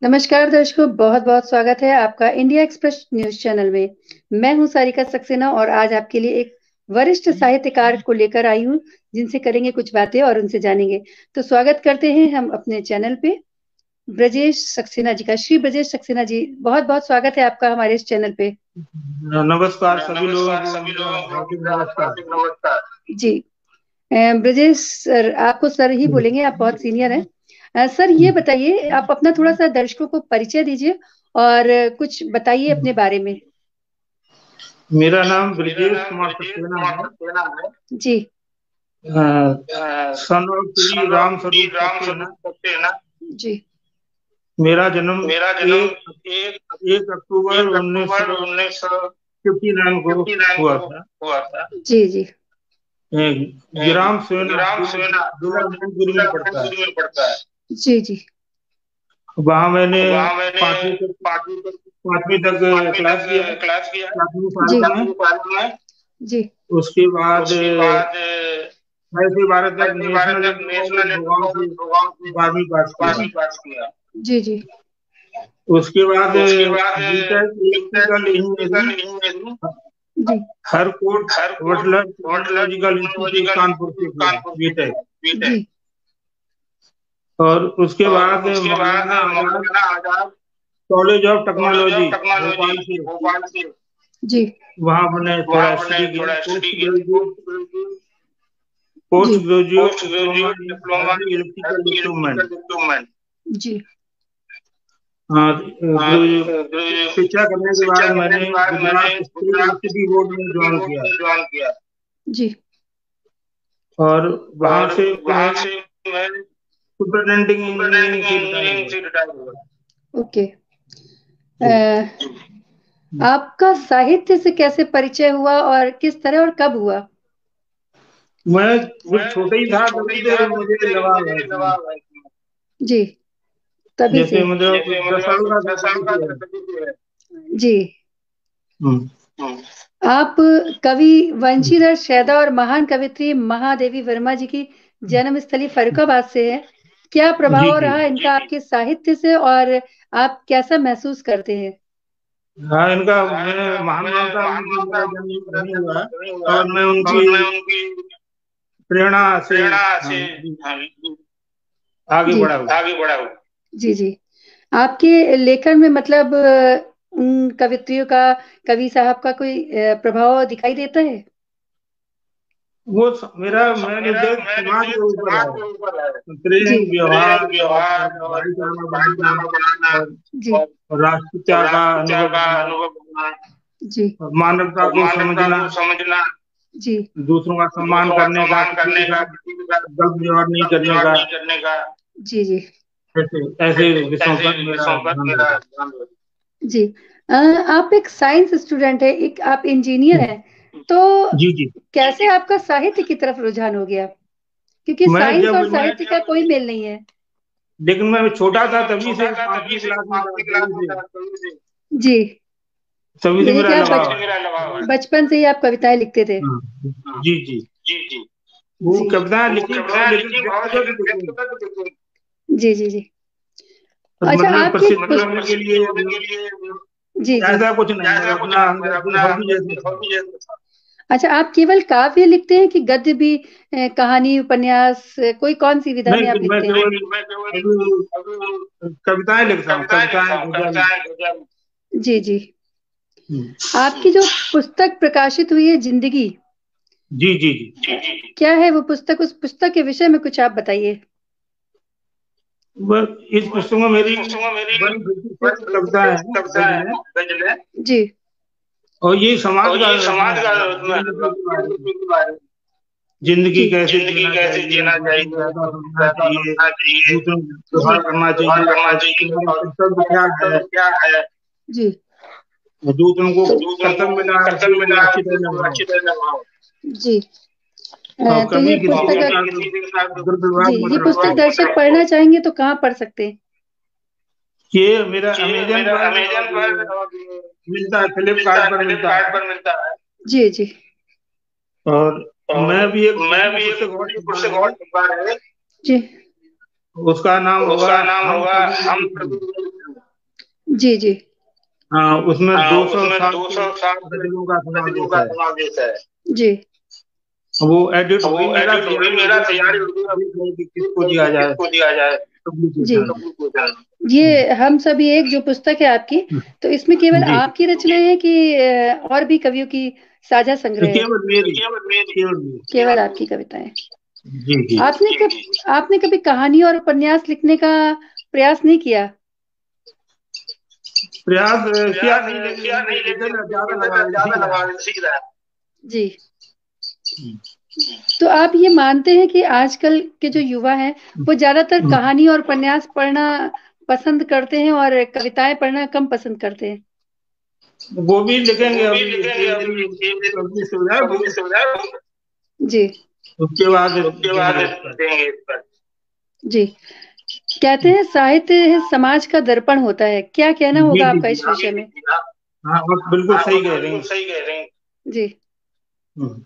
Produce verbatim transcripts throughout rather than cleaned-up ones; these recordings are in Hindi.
नमस्कार दर्शकों, बहुत-बहुत स्वागत है आपका इंडिया एक्सप्रेस न्यूज़ चैनल में। मैं हूं सारिका सक्सेना और आज आपके लिए एक वरिष्ठ साहित्यकार को लेकर आई हूं, जिनसे करेंगे कुछ बातें और उनसे जानेंगे। तो स्वागत करते हैं हम अपने चैनल पे ब्रजेश सक्सेना जी का। श्री ब्रजेश सक्सेना जी, बहुत-बहुत स्वागत है आपका हमारे इस चैनल पे। नमस्कार सभी लोगों नमस्कार को, सभी मेरा लोगों को, हार्दिक मेरा नमस्कार। हार्दिक नमस्कार। जी, अ, ब्रजेश सर, आपको सर ही बोलेंगे, आप बहुत सीनियर हैं। अ, सर ये बताइए, आप अपना थोड़ा-सा दर्शकों को परिचय दीजिए और कुछ बताइए अपने बारे में। मेरा नाम मेरा ब्रजेश नाम कुमार ब्रजेश सक्सेना कुमार है। सक्सेना है। जी। अ, son of Shri son of Ram Shri Swaroop Ram Saxena. स्वरूप सक्सेना। जी। मेरा जन्म मेरा जन्म एक एक एक अक्टूबर एक उन्नीस अक्टूबर सौ उन्नीस सौ फिफ्टी नाइन को उनसठ हुआ को था। हुआ था। जी, जी। अ, अ, गिराम सेना गिराम जो सेना जो जिला मैनपुरी जिला में पड़ता है, मैनपुरी में पड़ता है। जी, जी। वहाँ मैंने वहाँ मैंने पांचवी तक पाँचवीं तक पांचवी तक पाँचवीं क्लास तक किया, क्लास किया। प्राथमिक जी। साल में। प्राथमिक साल में। जी। उसके बाद उसके बाद अठारह से बारह तक दसवीं बारह नेशनल तक inter college national inter Bhogaon से कॉलेज भोगांव से बारहवीं पास किया। बारहवीं पास किया। जी, जी। उसके बाद उसके बाद B Tech electrical engineering electrical engineering. जी। Harcourt Harcourt Butler Butler technological institute technological Kanpur से इंस्टीट्यूट किया कानपुर से बीटेक। किया। बीटेक। और उसके और बाद उसके बाद Maulana Azad Maulana Azad college of college technology of technology Bhopal से, भोपाल से। जी। वहाँ मैंने थोड़ा वहाँ मैंने स्टडी किया। थोड़ा स्टडी पोस्ट किया। Graduate post graduate. जी। Post graduate post diploma graduate in diploma heavy electrical heavy equipment. Electrical equipment. जी। हाँ, हाँ, ग्रेजु- ग्रेजु- शिक्षा करने के शिक्षा बाद करने मैंने के बाद मैंने Gujarat state Gujarat electricity board में इलेक्ट्रिसिटी ज्वाइन बोर्ड किया। में ज्वाइन किया। जी। और वहाँ और से मैं वहाँ से मैं सुपरिटेंडिंग सुपरिटेंडेंट इंजीनियरिंग से रिटायर इंजीनियरिंग हुआ। से रिटायर हुआ। ओके। जी। अ, आपका साहित्य से कैसे परिचय हुआ और किस तरह और कब हुआ? मैं जब मैं छोटा ही जब था छोटा तभी ही से था तभी मुझे से लगा मुझे हुआ था। लगा हुआ था। जी, तभी से। जैसे मतलब जैसे दस साल मतलब का था दस साल तभी का से था है। तभी से है। जी। हम्म। हम्म। आप कवि वंशीधर शैदा और महान कवित्री महादेवी वर्मा जी की जन्मस्थली फर्रुखाबाद से है। क्या जी प्रभाव जी। रहा इनका आपके साहित्य से और आप कैसा महसूस करते हैं? हाँ, इनका हाँ, मैं इनका महान मैं मानता हूँ महान कि मानता मेरा हूँ कि जन्म मेरा नहीं हुआ है। जन्म नहीं हुआ है और मैं उनकी और मैं उनकी प्रेरणा से, प्रेरणा हाँ, से, हाँ, आगे जी, बढ़ा हूँ। आगे बढ़ा हूँ। जी, जी। आपके लेखन में मतलब अ, उन कवित्रियों का, कवि साहब का कोई अ, प्रभाव दिखाई देता है? वो स- मेरा वो स- मेन मेरा उद्देश्य मेन समाज के उद्देश्य ऊपर समाज है। के ऊपर है। जी। प्रेम, प्रेम, व्यवहार और व्यवहार और भाईचारा बनाना भाईचारा बनाना। और जी। और राष्ट्रीयता और का राष्ट्रीयता अनुभव का करना अनुभव करना। जी। और मानवता और को मानवता समझना, को समझना। जी। दूसरों का सम्मान दूसरों का करने का, सम्मान किसी के करने का, साथ किसी के साथ गलत व्यवहार नहीं करने व्यवहार का। नहीं करने का। जी, जी। ऐसे ऐसे ऐसे विषयों ऐसे पर मेरा विषयों पर ध्यान मेरा रहता ध्यान देना। जी। अ, आप एक साइंस स्टूडेंट है, एक आप इंजीनियर है। हैं, तो जी जी। कैसे आपका साहित्य की तरफ रुझान हो गया? क्योंकि मैं साइंस जब और साहित्य का कोई मेल नहीं है। लेकिन मैं छोटा लेकिन था मैं तभी से, छोटा था पांचवी तभी से क्लास में था पांचवी क्लास तभी में से था तभी से। जी। तभी से यानी कि मेरा आप लगाव बच, है। मेरा लगाव है। बचपन से ही आप कविताएं लिखते थे। हाँ। हाँ। जी जी। जी, जी। वो जी। कविताएं वो लिखी बहुत, कविताएं लेकिन लिखी बहुत व्यक्तिगत लेकिन लिखी। व्यक्तिगत लिखी। जी, जी, जी। अच्छा, मतलब आपकी प्रसिद्ध मतलब होने के प्रसिद्ध लिए होने के लिए। जी, जी। ऐसा कुछ नहीं, ऐसा मेरा कुछ अपना नहीं, मेरा अंदर से अपना हॉबी अंदर जैसा से था। हॉबी जैसा था। अच्छा, आप केवल काव्य लिखते हैं कि गद्य भी, अ, कहानी, उपन्यास, अ, कोई कौन-सी विधा में आप नहीं, मैं लिखते हैं? केवल नहीं, मैं केवल अभी अभी कविताएं लिखता हूँ, कविताएँ लिखता कविताएं, हूँ, गजल। कविताएँ, गज़ल। जी, जी। हम्म। आपकी जो पुस्तक प्रकाशित हुई है ज़िंदगी, जी जी जी। जी, जी, जी। क्या है वो पुस्तक? उस पुस्तक के विषय में कुछ आप बताइए। बस इस बस पुस्तक में इस मेरी पुस्तक में मेरी one fifty one six fifty कविताएं सिक्स हैं, कविताएँ गजल है। हैं, गज़लें। जी। और ये समाज और का ये उसमें समाज है, का उसमें जिंदगी के बारे में, ज़िंदगी के बारे में। जिंदगी जी। कैसे ज़िंदगी जीना कैसे चाहिए, जीना दूसरों को चाहिए, कैसा दूसरों को समझना कैसा चाहिए, समझना चाहिए। दूसरों का जी। व्यवहार करना व्यवहार चाहिए करना और चाहिए हमारा और कर्तव्य क्या हमारा है। कर्तव्य क्या है। जी। दूसरों को दूसरों कर्तव्य को मिला है कर्तव्य कि वो मिला है अच्छी कि तरह वो निभाओ। अच्छी तरह निभाओ। जी। और अ, तो ये कभी किसी पुस्तक के कभी साथ किसी के साथ दुर्व्यवहार जी, मत ये पुस्तक रखो। दर्शक पढ़ना चाहेंगे तो कहाँ पढ़ सकते हैं? ये मेरा ये अमेजन मेरा पर अमेज़न और पर और मिलता है, मिलता फ्लिपकार्ट है, पर मिलता फ्लिपकार्ट है। पर मिलता है। जी, जी। और और मैं भी एक मैं दूसरी भी एक पुस्तक और दूसरी छपवा पुस्तक है। और छपवा है। जी। उसका नाम होगा उसका नाम हम होगा सभी हम एक हैं। सभी। जी जी। हाँ, उसमें हाँ, दो सौ उसमें सात दो सौ साठ गजलों का गजलों समावेश का है। समावेश है। जी। वो एडिट हो वो गई, मेरा एडिट हो गई, तैयारी हो मेरा गया, तैयारी हो गई, अब देख रहे कि देख किसको रहे दिया कि जाए किसको दिया जाए जी। पब्लिकेशन। ये हम सभी एक जो पुस्तक है आपकी, तो इसमें केवल जी, आपकी रचनाएं हैं कि अ, और भी कवियों की साझा संग्रह है? केवल मेरी, केवल मेरी केवल मेरी। केवल आपकी कविताएं। जी जी। आपने जी, कब जी। आपने कभी कहानी और उपन्यास लिखने का प्रयास नहीं किया? प्रयास अ, किया प्रयास नहीं, अ, लेकिन किया नहीं, इधर लेकिन ज्यादा इधर लगा ज्यादा सीख रहा लगा है। सीख रहा है। जी। तो आप ये मानते हैं कि आजकल के जो युवा हैं वो ज्यादातर कहानी और उपन्यास पढ़ना पसंद करते हैं और कविताएं पढ़ना कम पसंद करते हैं? वो भी लिखेंगे, वो भी अभी लिखेंगे, एक अभी दिन एक दिन पब्लिश हो जाए वो, पब्लिश हो जाए, जी। उसके बाद उसके बाद देंगे इस पर। देंगे इस पर। जी। कहते हैं साहित्य समाज का दर्पण होता है, क्या कहना जी होगा जी आपका जी, इस आप विषय में? हाँ, आप बिल्कुल हाँ, सही आप कह रहे बिल्कुल हैं। सही कह रहे हैं। जी। हम्म।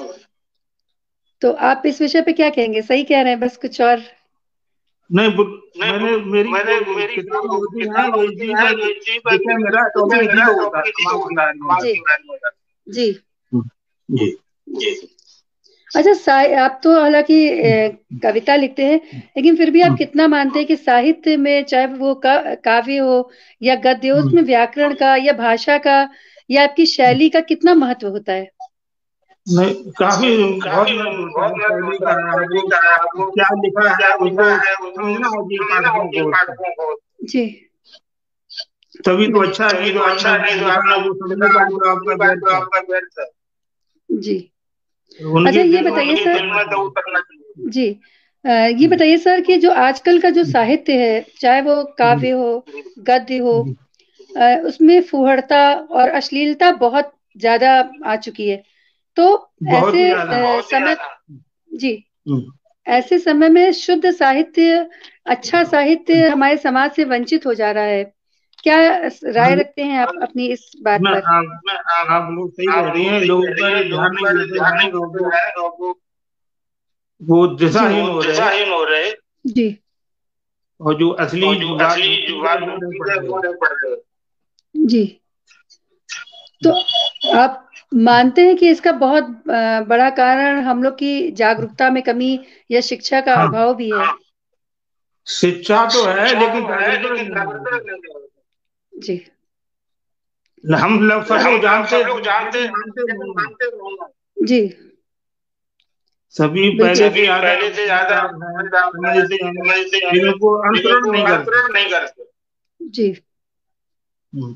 तो आप इस विषय पे क्या कहेंगे? सही कह रहे हैं, बस कुछ और? नहीं, बुल- नहीं, मैंने बुल- मेरी मैंने जो मेरी किताबें जो होती हैं किताब वो होती इसी है पर, वो इसी पर विषय मेरा विषय टॉपिक इसी मेरा पर होता है, टॉपिक इसी पर समाज के होता है, बारे में। समाज जी के बारे में। जी हम्म, जी जी जी। अच्छा, साहि आप तो हालांकि अ, कविता लिखते हैं, लेकिन फिर भी आप हम्म, कितना मानते हैं कि साहित्य में, चाहे वो का, काव्य हो या गद्य हो, हम्म। उसमें व्याकरण का या भाषा का या आपकी शैली का कितना महत्व होता है? नहीं, काफी बहुत काफी महत्व होता बहुत है महत्व शैली होता का। है शैली वो का, वो क्या लिखा क्या है लिखा उसको है उसको समझना होगी समझना पाठकों होगी को उसका। पाठकों को। जी। तभी तो बिल्कुल। अच्छा है, नहीं तभी तो तो आपने अच्छा नहीं जो लिखा आपने वो समझ नहीं लिखा पाए वो तो समझ आपका पाए तो व्यर्थ है। आपका व्यर्थ है। जी। अच्छा, उनके ये दिल में बताइए तो सर। दिल उतरना में तो चाहिए। उतरना चाहिए। जी। अ, ये हम्म, बताइए सर कि जो आजकल का जो साहित्य है, चाहे वो जी काव्य हो, गद्य हो, जी। अ, उसमें फुहड़ता और अश्लीलता बहुत ज्यादा आ चुकी है। तो बहुत ही ऐसे ज्यादा। अ, बहुत ही समय ज्यादा। जी, हम्म। ऐसे समय में शुद्ध साहित्य, अच्छा साहित्य हमारे समाज से वंचित हो जा रहा है। क्या राय हाँ, रखते हैं आप अपनी इस बात मैं पर? आप मैं आप आप लोग सही आप कह रही लोग हैं, सही लोग कह रही पर हैं, ध्यान लोग नहीं पर देते ध्यान हैं, नहीं और देते वो हैं और वो वो जी दिशाहीन वो हो रहे हैं, दिशाहीन हो रहे। जी। और जो असली और जो असली वास्तविक चीजें जुगाड़ वो नहीं पढ़ चीजें रहे वो हैं। नहीं पढ़ रहे। जी। तो आप मानते हैं कि इसका बहुत अ, बड़ा कारण हम लोग की जागरूकता में कमी या शिक्षा का हाँ, अभाव भी है? हाँ, शिक्षा तो है शिक्षा लेकिन तो है जागरूकता लेकिन नहीं जागरूकता है। नहीं है। जी हम लोग सब हम लोग लोग जानते सब हैं लोग जानते लेकिन हैं मानते लेकिन नहीं हैं। मानते नहीं हैं। जी। सभी बिल्कुल। पहले से सभी ज्यादा पहले से ज्यादा समझदार हैं, समझदार हैं, समझते हैं, समझते हैं, लेकिन उनको लेकिन अनुसरण वो नहीं करते। अनुसरण नहीं करते। जी। हम्म,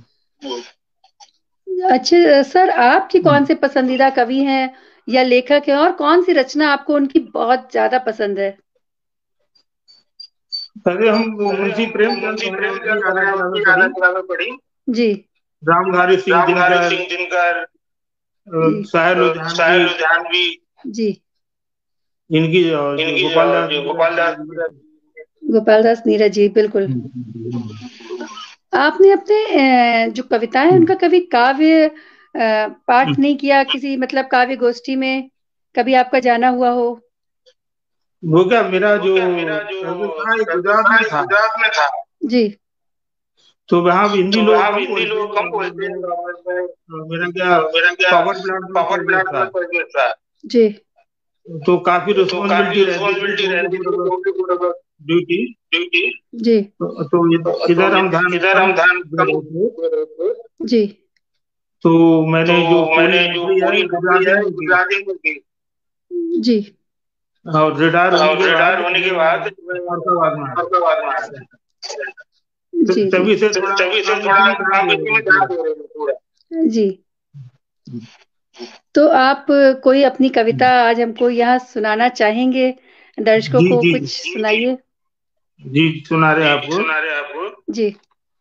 अच्छे सर, आपकी कौन से पसंदीदा कवि हैं या लेखक हैं, और कौन सी रचना आपको उनकी बहुत ज्यादा पसंद है? पहले हम वो पहले मुंशी हम वो प्रेमचंद मुंशी हैं, उनकी प्रेमचंद ज्यादा हैं, किताबें उनकी पढ़ी। ज्यादा किताबें पढ़ी। जी रामधारी सिंह रामधारी दिनकर, सिंह दिनकर, अ, जी साहिर अ, लुधियानवी, साहिर लुधियानवी, जी। इनकी और जो इनकी गोपाल अ, दास जो नीरज गोपाल जी, दास ये सब। गोपाल दास नीरज जी, बिल्कुल। हम्म, हम्म, हम्म, आपने अपने अ, जो कविताएं हैं हम्म, उनका कभी काव्य अ, पाठ हम्म। नहीं किया किसी, मतलब काव्य गोष्ठी में कभी आपका जाना हुआ हो? वो क्या, मेरा वो जो क्या मेरा जो सर्विस था ये सर्विस गुजरात था में ये था, गुजरात में था। जी तो वहाँ भी हिंदी तो लोग वहाँ कम हिंदी बोलते लोग हैं, कम और बोलते मैं, हैं और मैं- और मेरा क्या और मेरा क्या पावर प्लांट में पावर सर्विस प्लांट था, में सर्विस था। जी तो काफी तो काफी रिस्पॉन्सिबिलिटी रहती थी रिस्पॉन्सिबिलिटी ट्वेंटी रहती फोर थी hours twenty four hour duty. जी तो, तो तो, इ- तो इधर हम ध्यान इधर कम हम ध्यान दे कम रहे थे। दे रहे थे। जी तो तो मैंने जो पूरी मैंने जो नौकरी है पूरी नौकरी गुजराती है में की, गुजराती में की। जी और रिटायर होने और के बाद रिटायर होने के मैं बाद मैं फरीदाबाद में आया। फरीदाबाद में आया। तो जी जी तभी से तो थोड़ा तभी से काम थोड़ा इसी में ध्यान काम दे इसी रहे में थे ध्यान पूरा। दे रहे हैं पूरा। जी। तो आप कोई अपनी कविता आज हमको यहाँ सुनाना चाहेंगे? दर्शकों जी को जी कुछ सुनाइए। जी, सुना रहे जी आपको। सुना रहे आपको। जी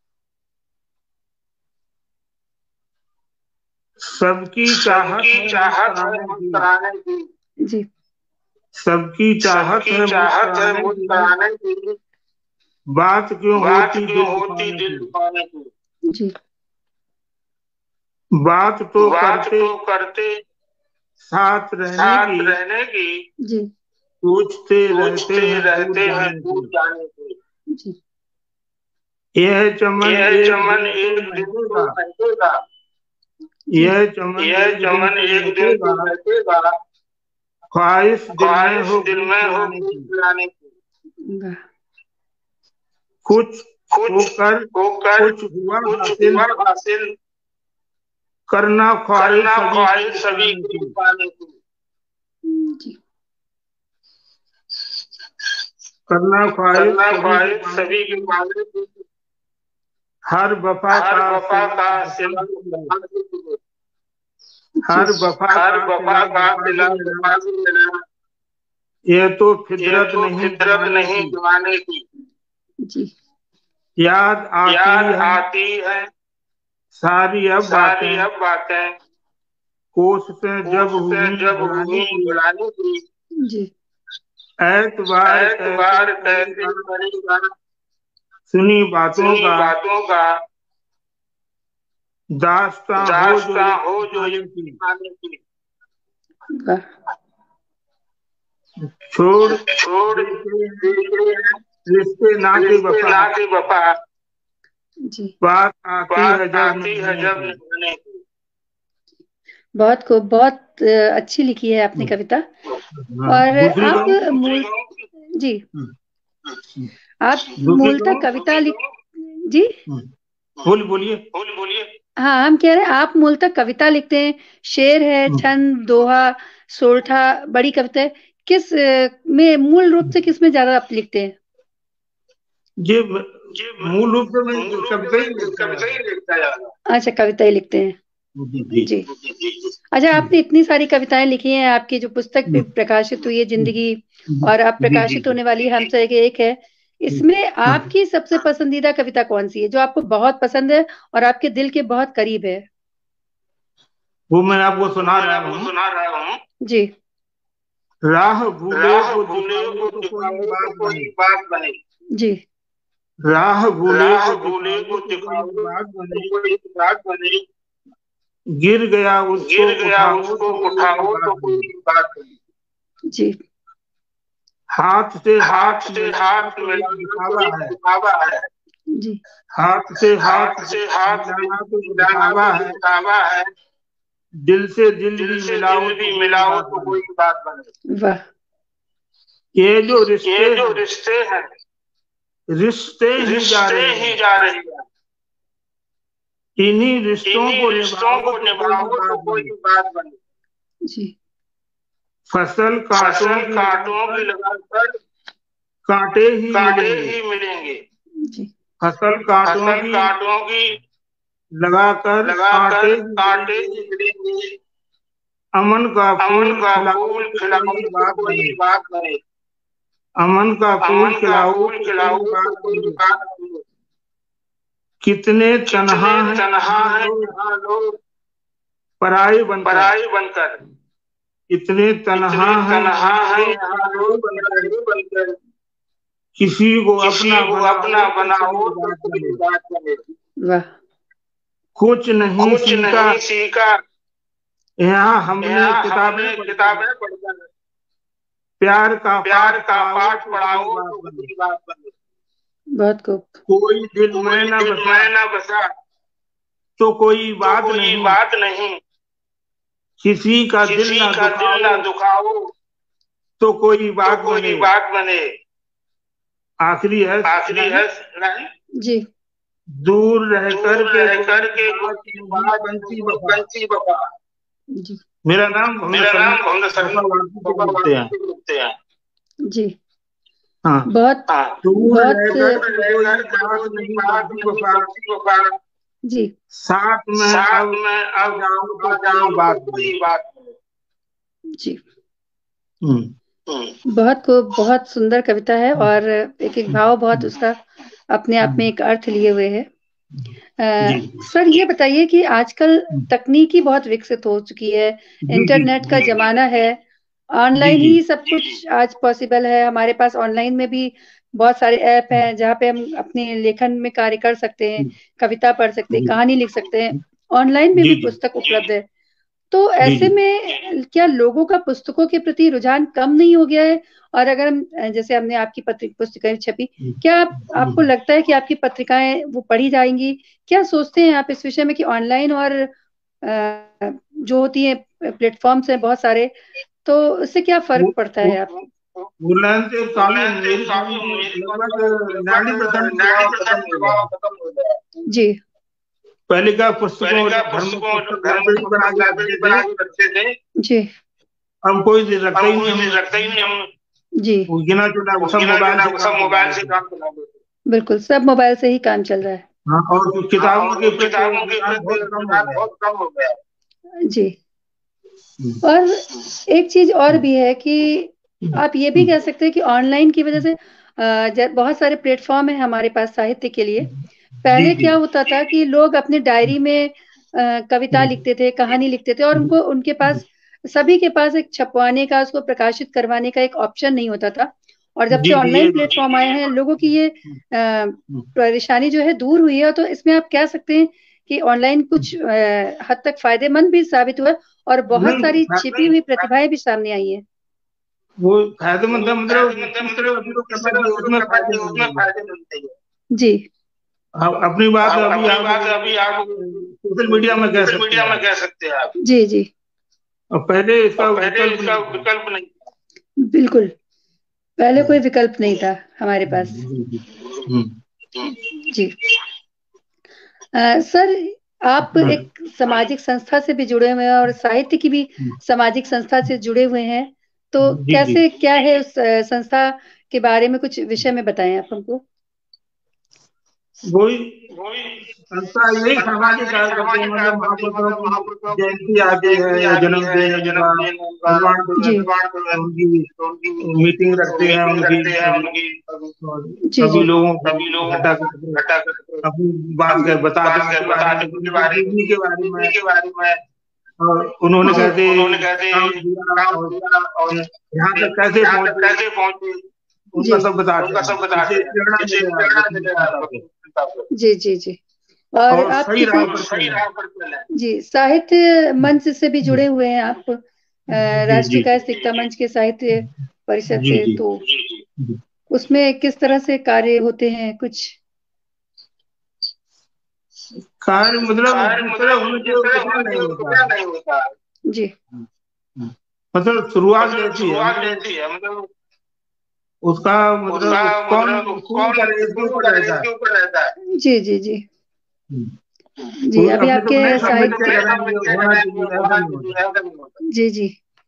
सबकी चाहत सबकी है चाहत है मुस्कुराने की, मुस्कुराने की। जी सबकी चाहत सबकी है चाहत है मुस्कुराने की, मुस्कुराने की। बात क्यों बात होती क्यों दिल होती दुखाने दिल की। दुखाने की। जी बात तो बात करते तो करते साथ रहने साथ की, रहने की। जी पूछते रहते पूछते हैं दूर रहते हैं जाने दूर की। जाने की। जी यह चमन यह एक चमन दिन तो एक दिन तो महकेगा, महकेगा, जी यह चमन यह एक दिन चमन तो एक दिन तो महकेगा, महकेगा, ख्वाहिश दिल में ख्वाहिश हो दिल फूल में हो खिलाने फूल की। खिलाने की। वाह कुछ कुछ होकर होकर कुछ हुआ कुछ हासिल, हुआ हासिल, करना ख्वाहिश करना सभी की ख्वाहिश सभी पाने की की। पाने की। जी करना ख्वाहिश करना सभी की ख्वाहिश पाने सभी की की। पाने की। हर वफा हर का वफा सिला का वफा सिला से मिले, वफा से मिले, जी हर वफा हर का वफा सिला का वफा सिला से मिला। वफा से मिला। ये तो ये फितरत तो नहीं फितरत जमाने नहीं की। जमाने की। जी याद आती याद है आती है सारी अब सारी बातें, अब बातें, कोस से जब होश से हुई जब बुलाने हुई की। बुलाने की। जी ऐतबार कैसे एतबार कैसे करेगा करेगा सुनी बातों सुनी का, बातों का, दास्तां हो जो दास्तां ये हो जो ये फसाने की। फसाने की। वाह छोड़ छोड़ देते हैं देते हैं रिश्ते नाते रिश्ते वफा, नाते वफा, जी बात आती है बात जब आती है निभाने जब की। निभाने की। बहुत खूब, बहुत अ, अच्छी लिखी है आपने कविता। हाँ, और दूसरी आप कहूँ? मूल जी हम्म, आप दूसरी मूलतः कहूँ? कविता लिख जी हम्म, बोलिए बोलिए। बोल बोलिए। हाँ, हम कह रहे हैं आप मूलतः कविता लिखते हैं, शेर है, हम्म, छंद, दोहा, सोरठा, बड़ी कविता है, किस अ, में मूल रूप से किस में ज्यादा आप लिखते हैं? ये ये मूल रूप से मैं मूल रूप कविता से ही मैं लिखता कविता ही है। लिखता जाता। अच्छा, कविता ही लिखते हैं। जी जी। जी जी जी। अच्छा, आपने इतनी सारी कविताएं लिखी हैं, आपकी जो पुस्तक भी प्रकाशित हुई है जिंदगी, और अब जी जी प्रकाशित होने वाली हम सब के एक है, इसमें हाँ, आपकी सबसे पसंदीदा कविता कौन सी है जो आपको बहुत पसंद है और आपके दिल के बहुत करीब है? वो मैं आपको वो सुना मैं रहा आपको हूँ। सुना रहा हूँ। जी राह भूले राह को भूले दिखाओ को तो कोई दिखाओ तो बात कोई बने। बात बने। जी राह भूले राह को भूले दिखाओ को तो कोई दिखाओ बात तो बने। कोई बात बने। गिर गया उसको गिर गया उठाओ उसको तो कोई उठाओ बात तो बने। कोई बात बने। जी हाथ से हाथ हाथ से मिलाना हाथ तो एक मिलाना तो दिखावा एक है। दिखावा है। जी हाथ से हाथ हाथ से हाथ मिलाना तो एक मिलाना दिखावा तो एक है। दिखावा है। दिल से दिल दिल भी से मिलाओ दिल तो भी कोई मिलाओ बात तो बने। कोई बात बने। वाह ये जो रिश्ते ये जो हैं, रिश्ते हैं रिश्ते ही जा रिश्ते रहे ही हैं। जा रही है। इन्हीं रिश्तों इन्हीं को रिश्तों निभाओ को तो कोई निभाओ तो बात कोई बने। बात बने। जी फसल कांटों फसल की कांटों की लगाकर लगाकर कांटे ही कांटे मिलेंगे। ही मिलेंगे। जी फसल कांटों फसल की कांटों की लगाकर कांटे लगाकर ही कांटे मिलेंगे। ही मिलेंगे। अमन का अमन फूल का खिलाओ फूल तो खिलाओ कोई तो बात कोई बने। बात बने। अमन का फूल अमन का खिलाओ फूल तो खिलाओ कोई तो बात कोई बने। बात बने। कितने तन्हा कितने हैं तन्हा यहाँ हैं लोग यहाँ लोग पराए बनकर। पराई बनकर। कितने तन्हा कितने हैं तन्हा यहाँ हैं लोग यहाँ पराए लोग बनकर। पराई बनकर। किसी को किसी अपना को बनाओ अपना तो बनाओ कोई तो बात कोई बने। बात बने। वाह कुछ नहीं कुछ सीखा नहीं सीखा यहाँ हमने यहाँ किताबें हमने पढ़कर। किताबें पढ़कर। प्यार का प्यार पाठ का पढ़ाओ पाठ तो कोई पढ़ाओ बात तो बने। कोई बात बने। बहुत खूब कोई दिल में कोई न दिल बसा में न बसा तो कोई तो बात कोई नहीं। बात नहीं। किसी का दिल किसी न का दिल दुखाओ ना दुखाओ तो कोई तो बात कोई बने। बात बने। आखिरी है आखिरी लाइन। है लाइन। जी दूर रह कर दूर के रह कोई कर के बात कोई नहीं बात बनती नहीं वफा। बनती वफा। जी मेरा नाम मोहम्मद मेरा सलीम नाम मोहम्मद सलीम वासी से लिखते हैं। से लिखते हैं। जी हाँ, बहुत हाँ दूर रह बहुत कर के रह कोई कर के बात कोई नहीं बात बनती नहीं वफा। बनती वफा। जी साथ में साथ अब में आ अब जाओ तो आ कोई जाओ तो बात नहीं। कोई बात नहीं। जी हम्म, हम्म, बहुत खूब, बहुत सुंदर कविता है, और एक एक भाव बहुत उसका अपने आप में हम्म, एक अर्थ लिए हुए है। जी अ, सर ये बताइए कि आजकल तकनीकी बहुत विकसित हो चुकी है, जी जी इंटरनेट का जी जमाना है, जी ऑनलाइन जी ही सब कुछ आज पॉसिबल है हमारे पास। ऑनलाइन में भी बहुत सारे ऐप हैं जहाँ पे हम अपने लेखन में कार्य कर सकते हैं, कविता पढ़ सकते हैं, जी कहानी लिख सकते हैं, ऑनलाइन में जी भी जी पुस्तक उपलब्ध है। तो जी ऐसे जी में क्या लोगों का पुस्तकों के प्रति रुझान कम नहीं हो गया है? और अगर हम जैसे हमने आपकी पत्रिका पुस्तिकाएं छपी, क्या आप, आपको जी लगता है कि आपकी पत्रिकाएं वो पढ़ी जाएंगी? क्या सोचते हैं आप इस विषय में कि ऑनलाइन और अ, जो होती है प्लेटफॉर्म्स हैं बहुत सारे, तो उससे क्या वो फर्क पड़ता वो है आप? वुडलैंड से काफी वुडलैंड से मेरी काफी समझ में मेरी समझ लगभग में लगभग नाइन्टी परसेंट नाइन्टी प्रभाव खत्म परसेंट हो गया प्रभाव है। खत्म हो गया है। जी पहले का पहले पुस्तकों का घर में पुस्तकों पुस्तक घर में लाइब्रेरी बना पुस्तक के लाइब्रेरी रखते थे। बना के रखते थे, जी अब कोई रखता अब ही नहीं। कोई हम रखता ही नहीं। हम जी वो गिना चुना वो सब गिना मोबाइल चुना से सब काम चला मोबाइल से लेते हैं। काम चला लेते हैं। बिल्कुल, सब मोबाइल से ही काम चल रहा है। हाँ, और कुछ हाँ, किताबों के और प्रति किताबों के रुझान प्रति बहुत कम हो रुझान गया है। बहुत कम हो गया है। जी हम्म, और एक चीज और भी है कि हम्म, आप ये भी कह सकते हैं कि ऑनलाइन की वजह से अ, ज- बहुत सारे प्लेटफॉर्म है हमारे पास साहित्य के लिए। जी पहले जी क्या होता था कि लोग अपने डायरी में अ, कविता लिखते थे, कहानी लिखते थे, और उनको उनके पास सभी के पास एक छपवाने का, उसको प्रकाशित करवाने का एक ऑप्शन नहीं होता था। और जब से जी जी ये ऑनलाइन प्लेटफॉर्म आए हैं, लोगों की ये अ, परेशानी जो है दूर हुई है। तो इसमें आप कह सकते हैं कि ऑनलाइन कुछ अ, हद तक फायदेमंद भी साबित हुआ है, और बहुत नहीं सारी फा- छिपी हुई प्रतिभाएं भी सामने आई है। वो फायदेमंद है, मतलब फायदेमंद है, किस तरह मतलब उपयोग किस करना तरह चाहिए उपयोग उसमें करना फायदे चाहिए उसमें मिलते हैं। फायदे मिलते हैं। जी अब अपनी बात अब अभी अपनी आप बात अभी आप सोशल मीडिया में कह सोशल सकते मीडिया हैं में आप। कह सकते हैं आप। जी जी और पहले इसका और पहले विकल्प इसका नहीं था। विकल्प नहीं था। बिल्कुल, पहले कोई हम्म, विकल्प नहीं था हमारे पास। जी जी हम्म, जी अ, सर, आप हम्म, एक सामाजिक संस्था से भी जुड़े हुए हैं और साहित्य की भी हम्म, सामाजिक संस्था से जुड़े हुए हैं। तो जी जी कैसे क्या है उस अ, संस्था के बारे में कुछ विषय में बताएं आप हमको। वही वही संस्था यही संस्था सामाजिक यही कार्य करते हैं, सामाजिक कार्य मतलब करती है, महापुरुषों मतलब की महापुरुषों की जयंती आती है जयंती या आती है या जन्मदिन होगा, जन्मदिन होगा, निर्माण जी दिवस, निर्माण तो दिवस, उनकी तो उनकी मीटिंग रखते हैं मीटिंग उनकी। रखते हैं उनकी। और जी सभी जी लोगों को सभी लोगों इकट्ठा को करके इकट्ठा करके अपनी बात अपनी कर बताते बात हैं कर उनके बारे बताते में, हैं उनके उनकी बारे में, जीवनी के बारे में। उनकी के बारे में। और उन्होंने जी कैसे उन्होंने कैसे काम किया काम और किया और यहाँ तक कैसे यहाँ तक पहुंचे, कैसे पहुंचे, उनका जी सब बताते उनका हैं। सब बताते इससे हैं। प्रेरणा इससे मिले आपको प्रेरणा मिले संस्था आपको से, संस्था से। जी जी जी और और आप सही राह किसी, पर सही चले। राह पर चले। जी, साहित्य मंच से भी जुड़े हुए हैं आप, अ, जी राष्ट्रीय जी कायस्थिकता मंच के साहित्य परिषद जी से, जी तो जी जी। उसमें किस तरह से कार्य होते हैं कुछ? कार्य मतलब कार्य जिस तरह मतलब होना जिस चाहिए तरह उतना होना नहीं चाहिए होता उतना है। नहीं होता। जी मतलब शुरुआत मतलब कैसी है, शुरुआत मतलब कैसी है, मतलब उसका उसका मतलब कौन मतलब शुरू कौन करे इसके शुरू ऊपर करे रहता है। इसके ऊपर रहता है। जी जी जी हम्म। जी कोई अभी अपने तो आपके नहीं सब मिलके साहित्य, नहीं सब करेंगे मिलके होना करेंगे चाहिए, ऐसा होना नहीं चाहिए, होता। ऐसा नहीं होता। जी जी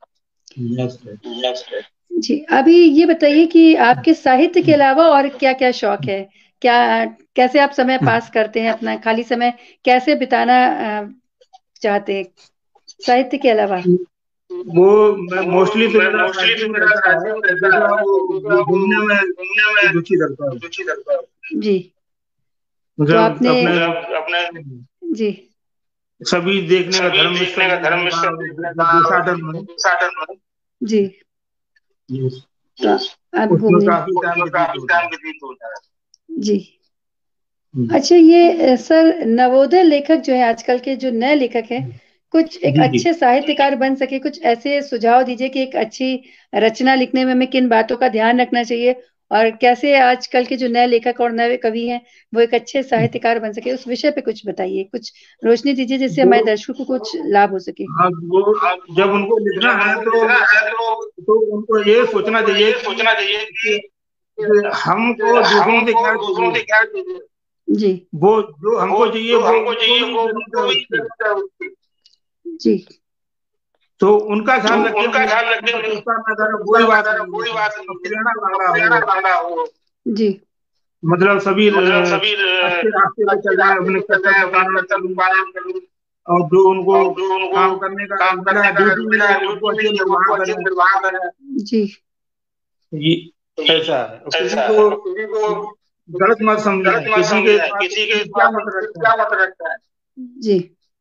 यस है। Yes, yes। जी अभी ये बताइए कि आपके साहित्य के अलावा और क्या क्या शौक है? क्या, कैसे आप समय पास करते हैं, अपना खाली समय कैसे बिताना अ, चाहते हैं साहित्य के अलावा? वो मोस्टली तो वो मेरा मोस्टली तो साइकिल में मेरा रहता है, साइकिल में और रहता दूसरा है, वो और दूसरा वो घूमने में घूमने में रुचि रखता है। रुचि रखता है। जी तो मतलब आपने, अपने मतलब अपने जी सभी देखने का सभी धर्म देखने स्थल का धर्म देखने का स्थल देखने का देशाटन में। देशाटन में। जी Yes। तो आप उसमें घूमने, काफी टाइम उसमें व्यतीत काफी होता टाइम है। व्यतीत होता है। जी हम्म। अच्छा, ये अ, सर, नवोदय लेखक जो है आजकल के जो नए लेखक हैं, कुछ एक जी जी अच्छे साहित्यकार बन सके, कुछ ऐसे सुझाव दीजिए कि एक अच्छी रचना लिखने में हमें किन बातों का ध्यान रखना चाहिए, और कैसे आजकल के जो नए लेखक और नए कवि हैं वो एक अच्छे साहित्यकार बन सके, उस विषय पे कुछ बताइए, कुछ रोशनी दीजिए जिससे वो हमारे दर्शकों को कुछ लाभ हो सके। अब वो अब वो जब उनको लिखना जब है उनको तो लिखना है तो तो उनको ये तो सोचना उनको चाहिए ये कि सोचना चाहिए कि कि हमको दूसरों से हमको क्या दूसरों चाहिए। से क्या चाहिए। जी वो जो वो हमको चाहिए जो वो हमको उनको चाहिए भी वो जरूरत है उनको भी उसकी। जरूरत है उसकी। जी तो उनका तो ख्याल रखें, उनका ख्याल रखें, उनको परेशान ना करें, उनका कोई ना बात करें, नहीं कोई है, बात और नहीं है, प्रेरणा और भरा प्रेरणा हो, भरना हो। जी मतलब सभी मतलब अ, सभी अच्छे अ, रास्ते पे अच्छे चल जाए, रास्ते अपने पे चल कर्तव्य रहे हैं, का अपने पालन कर्तव्य करें। पालन करें। और जो उनको और जो उनको काम करने का काम मिला करने है, का ड्यूटी मिली मिला है, है, उसको ड्यूटी अच्छे मिली है, निर्वाह उसको अच्छे करें। निर्वाह करें। जी ये ऐसा है, और किसी ऐसा है, को और किसी को गलत मत समझे, गलत मत किसी के समझे, बात किसी के क्या बात मत से रखते हैं। क्या मत रखता है। जी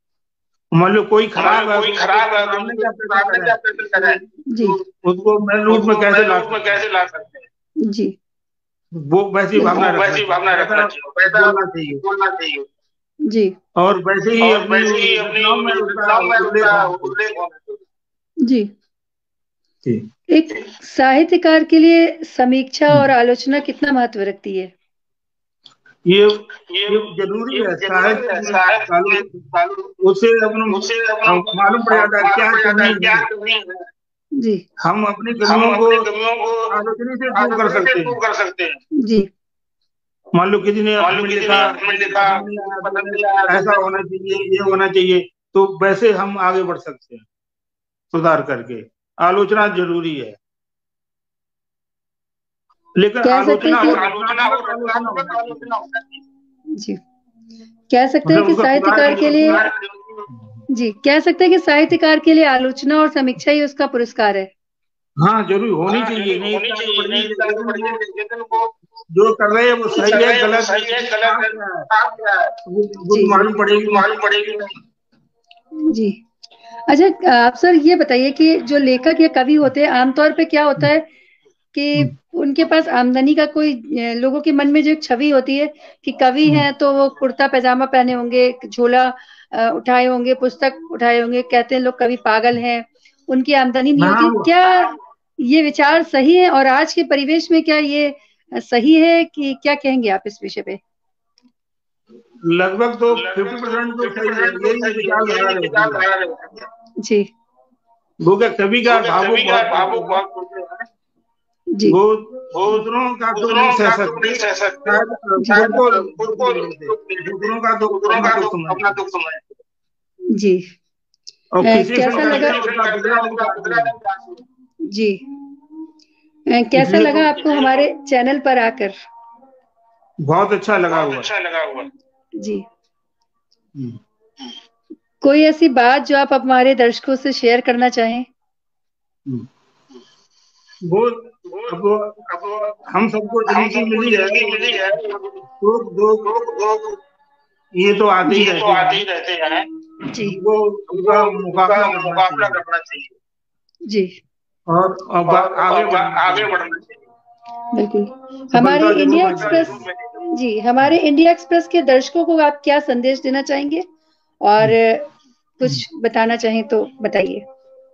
मान लो कोई मान लो खराब है कोई तो उसको खराब है तो सुधारने उसको का प्रयत्न सुधारने करें, का प्रयत्न करें, जी उसको मेन रूट में उसको कैसे मेन ला रूट में सकते हैं, कैसे ला सकते हैं। जी वो वैसी बिल्कुल भावना वो रखना वैसी चाहिए, भावना वैसा रखना चाहिए, वैसा बोलना चाहिए। बोलना चाहिए। जी और वैसे ही और अपनी वैसे ही अपनी रचनाओं में उसका रचनाओं में उल्लेख उसका होना चाहिए। उल्लेख होना चाहिए। जी जी एक साहित्यकार के लिए समीक्षा और आलोचना कितना महत्व रखती है? ये ये ये जरूरी ये है जरूरी है साहित्य में साहित्य चालू, में चालू, उससे अपना उससे हम अपना मालूम पड़ जाता है क्या मालूम पड़ जाता कमी है क्या है। कमी है। जी हम अपनी हम कमियों को अपनी कमियों को आलोचना से दूर कर आलोचना से सकते दूर हैं। कर सकते हैं। जी मान लो किसी ने मान लो हमें किसी लिखा, ने हमें लिखा, पसंद नहीं आया, तो पसंद नहीं आया, तो ऐसा होना चाहिए, ये होना चाहिए, तो वैसे हम आगे बढ़ सकते हैं सुधार करके। आलोचना जरूरी है, लेकिन कह सकते हैं आलोचना कि और आलोचना रचनात्मक और आलोचना रचनात्मक होना चाहिए। आलोचना होना चाहिए। जी कह सकते हैं मतलब कि उसका सुधार साहित्यकार भी के लिए जरूरी। जी कह सकते हैं कि साहित्यकार के लिए आलोचना और समीक्षा ही उसका पुरस्कार है। हाँ जरूर होनी हाँ चाहिए, जरूर नहीं होनी इससे आगे चाहिए, बढ़नी नहीं चाहिए, इससे आगे लेकिन बढ़िए, वो लेकिन वो जो कर रहे हैं वो जो सही कर है रहे हैं वो गलत है, सही है उसकी गलत छाप है, क्या है आप क्या है, वो वो जी तो मालूम पड़ेगी नहीं। मालूम पड़ेगी नहीं। जी अच्छा आप सर ये बताइए कि जो लेखक या कवि होते हैं आमतौर पे क्या होता है कि उनके पास आमदनी का कोई अ, लोगों के मन में जो एक छवि होती है कि कवि हैं तो वो कुर्ता पैजामा पहने होंगे, झोला अ, उठाए होंगे, पुस्तक उठाए होंगे, कहते हैं लोग कवि पागल हैं, उनकी आमदनी नहीं हाँ होती। वो क्या ये विचार सही है और आज के परिवेश में क्या ये अ, सही है कि क्या कहेंगे आप इस विषय पे? लगभग तो फिफ्टी लगभग तो परसेंट तो फिफ्टी सही है, परसेंट तो यही सही है, विचारधारा यही रहती है। विचारधारा रहती है। जी वो क्या कवि का वो क्या भावुक कवि का बहुत होते भावुक हैं, बहुत होते हैं। जी वो वो दूसरों का दुख दूसरों नहीं सह का दुख सकते, नहीं सह सकते, शायद जी खुद को शायद खुद दुख को दे देते, दुख दे देते, दूसरों का दुख दूसरों अपना का दुख दुख अपना समझते। दुख समझते। जी और अ, किसी क्षण कैसा लगा करके विश्लेषण उसका करते बदला हैं उसका उनका बदला नहीं चाहते। जी अ, कैसा इसलिए तो लगा आपको हमारे चैनल पर आकर? बहुत अच्छा लगा बहुत हुआ है। अच्छा लगा हुआ। जी हम्म। कोई ऐसी बात जो आप हमारे दर्शकों से शेयर करना चाहें? हम्म। वो वो अब अब हम सबको हम जिंदगी सबको मिली है, जिंदगी मिली है, सुख दुख लोग लोग ये तो आते ही ये तो रहते आते हैं, ही रहते हैं, जी हमको हमको उनका उनका मुकाबला करना मुकाबला चाहिए करना चाहिए जी और अब और आगे अब बढ़ना आगे चाहिए, बढ़ना चाहिए। बिल्कुल। हमारे सफलता जरूर इंडिया मिलेगी। एक्सप्रेस जी हमारे इंडिया एक्सप्रेस के दर्शकों को आप क्या संदेश देना चाहेंगे और कुछ बताना चाहें तो बताइए।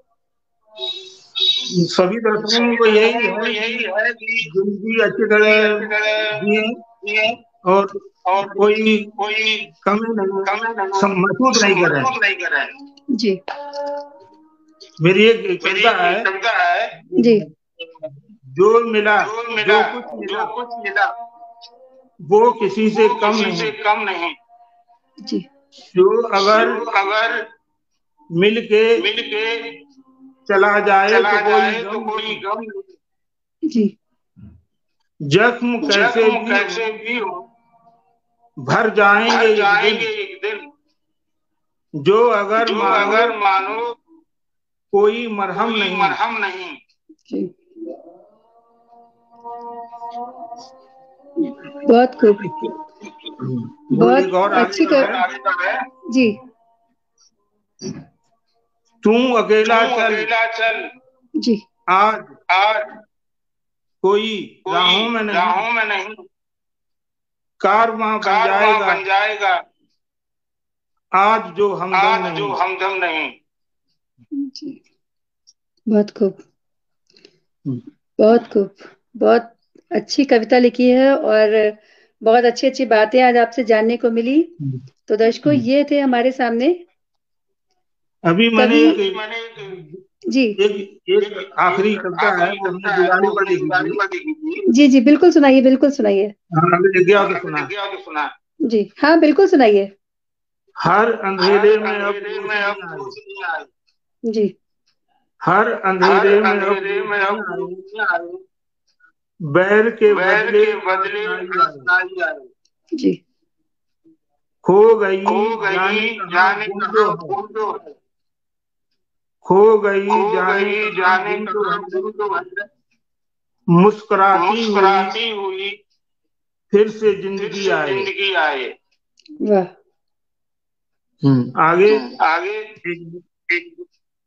सभी दर्शकों सभी को यही दर्शकों को है यही कि है कि जिंदगी अच्छी जिंदगी तरह अच्छी तरह जिए जिए और और कोई कोई कमी नहीं कमी सम- महसूस नहीं करें। महसूस नहीं करें। जी मेरी एक एक मेरी कविता एक है, कविता है, जी जो मिला जो मिला जो कुछ मिला जो कुछ मिला वो किसी से वो कम किसी नहीं, से कम नहीं, जी जो अगर जो अगर मिल के मिल के चला जाए चला तो कोई जाए तो गम कोई नहीं, गम नहीं। जी जख्म कैसे जख्म भी हो कैसे भी हो भर जाएंगे भर एक दिन, जाएंगे एक दिन, जो अगर जो मानो अगर मानो कोई मरहम कोई नहीं। मरहम नहीं। जी बहुत खूब, वो एक बहुत और आगे अच्छी का कर है, आगे का है, जी तू अकेला तू चल अकेला चल जी आज आज कोई कोई राहों में नहीं, राहों में नहीं, कारवां बन कारवां जाएगा बन जाएगा आज जो हमदम आज जो नहीं। हमदम नहीं। जी बहुत खूब, हम्म। बहुत खूब, बहुत अच्छी कविता लिखी है और बहुत अच्छी अच्छी बातें आज आपसे जानने को मिली। तो दर्शकों ये थे हमारे सामने अभी मैंने कवि एक मैंने जी एक एक आखिरी कविता है, आखिरी वो हमने कविता है, दिवाली वो पर हमने लिखी दिवाली थी। पर लिखी थी। जी जी बिल्कुल सुनाइए, बिल्कुल सुनाइए। हाँ, अभी लिख गया तो अभी सुना। लिख गया तो सुना। जी हाँ बिल्कुल सुनाइए। हर हर अंधेरे में अब अंधेरे में रोशनी अब आए, रोशनी आई, जी हर हर अंधेरे में अब अंधेरे में रोशनी अब आए, रोशनी आई, बैर के बैर बदले के बदले रोशनाई आए, रोशनाई आई। जी खो गई खो गई जाने कहाँ जाने गुम जो कहाँ है, गुम जो है, खो गई खो जाने गई कहाँ जाने गुम जो कहाँ है, गुम जो है, मुस्कुराती हुई मुस्कुराती हुई फिर से फिर जिंदगी से आए। जिंदगी आए। वाह हम्म आगे आगे एक-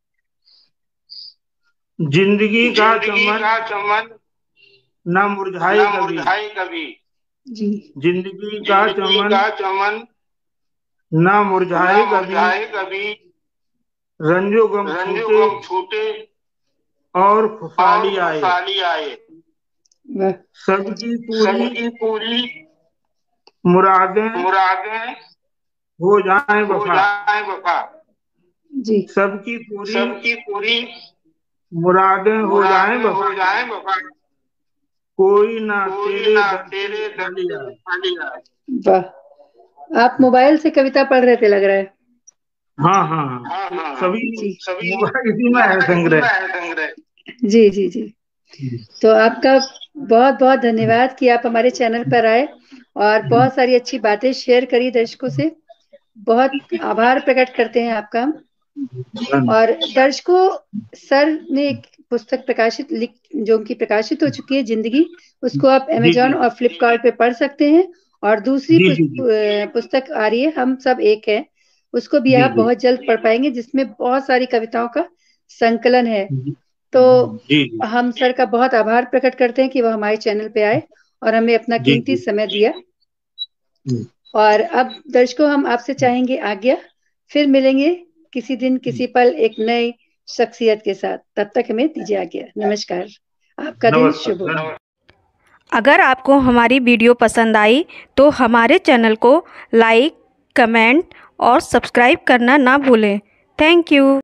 जिंदगी का जिंदगी चमन का चमन न मुरझाए न कभी, मुरझाए कभी, जी जिंदगी का जिंदगी चमन का चमन ना मुरझाए ना कभी मुरझाए कभी रंजो गम रंजो छूटे गम छूटे और और खुशहाली आए। खुशहाली आए। वाह। सबकी पूरी सबकी पूरी मुरादें मुरादें हो जाएं हो वफा। जाए वफा। जी। सबकी पूरी सबकी पूरी मुरादें हो जाएं मुरादें वफा। हो जाए वफा। कोई ना कोई तेरे ना दर से तेरे दर खाली से आए। खाली आए। वाह, आप मोबाइल से कविता पढ़ रहे थे लग रहा है। हाँ हाँ हाँ, हाँ हाँ हाँ। सभी जी सभी मोबाइल इसी में है मोबाइल इसी संग्रह। में है संग्रह। जी जी जी। तो आपका बहुत बहुत धन्यवाद कि आप हमारे चैनल पर आए और बहुत सारी अच्छी बातें शेयर करी दर्शकों से। बहुत आभार प्रकट करते हैं आपका हम। और दर्शकों, सर ने एक पुस्तक प्रकाशित लिख जो उनकी प्रकाशित हो चुकी है जिंदगी, उसको आप जी अमेजोन जी और फ्लिपकार्ट पे पढ़ सकते हैं। और दूसरी जी पुस- जी जी पुस्तक आ रही है हम सब एक है, उसको भी जी आप जी बहुत जल्द पढ़ पाएंगे, जिसमें बहुत सारी कविताओं का संकलन है। तो जी जी हम सर का बहुत आभार प्रकट करते हैं कि वो हमारे चैनल पे आए और हमें अपना जी कीमती जी समय दिया। जी। और अब दर्शकों, हम आपसे चाहेंगे आज्ञा, फिर मिलेंगे किसी दिन किसी पल एक नई शख्सियत के साथ। तब तक हमें दीजिए आज्ञा। नमस्कार, आपका दिन नमस्कार शुभ हो। धन्यवाद। अगर आपको हमारी वीडियो पसंद आई तो हमारे चैनल को लाइक, कमेंट और सब्सक्राइब करना ना भूलें। Thank you.